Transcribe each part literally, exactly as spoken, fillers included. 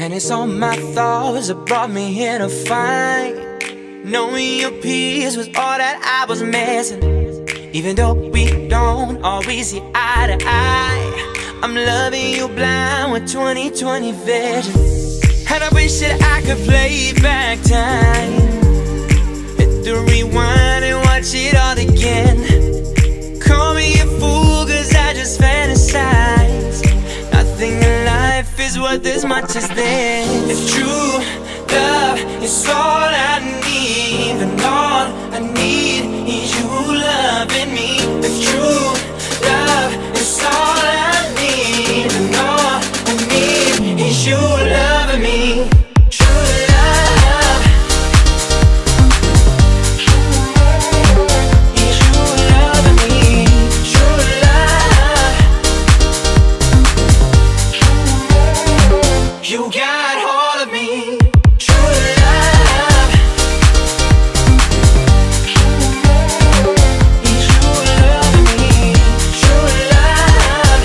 And it's all my thoughts that brought me here to find. Knowing your peace was all that I was missing. Even though we don't always see eye to eye, I'm loving you blind with twenty twenty vision. And I wish that I could play back time, hit the rewind and watch it all again. Call me a fool cause I just fantasize. Nothing in life is worth as much as this. If true love is all I need, then all I need is you loving me. If true love is all I need, then all I need is you loving me. True love is you loving me. True love, you got hold of me. True love is you loving me. True love,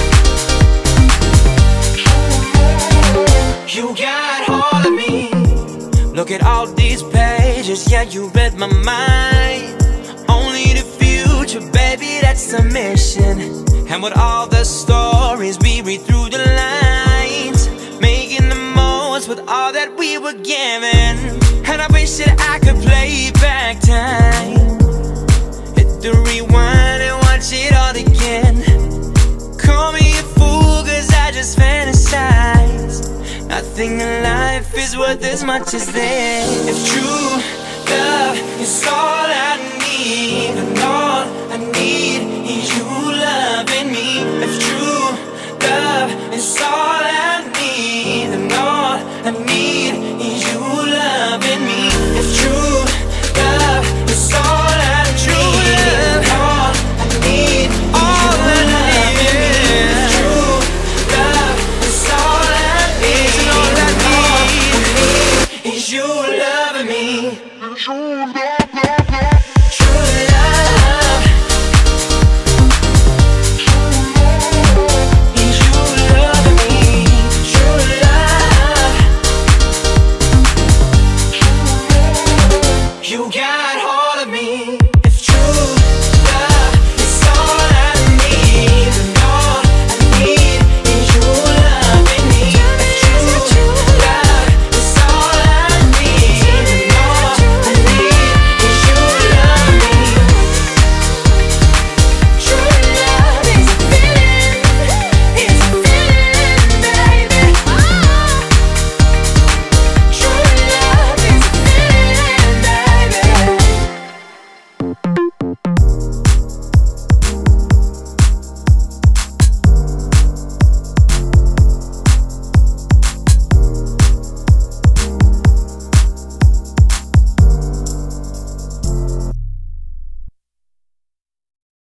you got hold of me. Look at all these pages, yeah, you read my mind. Only the future, baby, that's the mission. And with all the stories we read through the lines, making the most with all that we were given. And I wish that I could play back time, hit the rewind and watch it all again. Call me a fool cause I just fantasize. Nothing in life is worth as much as this. If true love is all I need, then all I need is you loving me. If true love is all I need, then all I need is you loving me. If true love is all I need, then all I need is you loving me. If true love is all I need, then all I need is you loving me.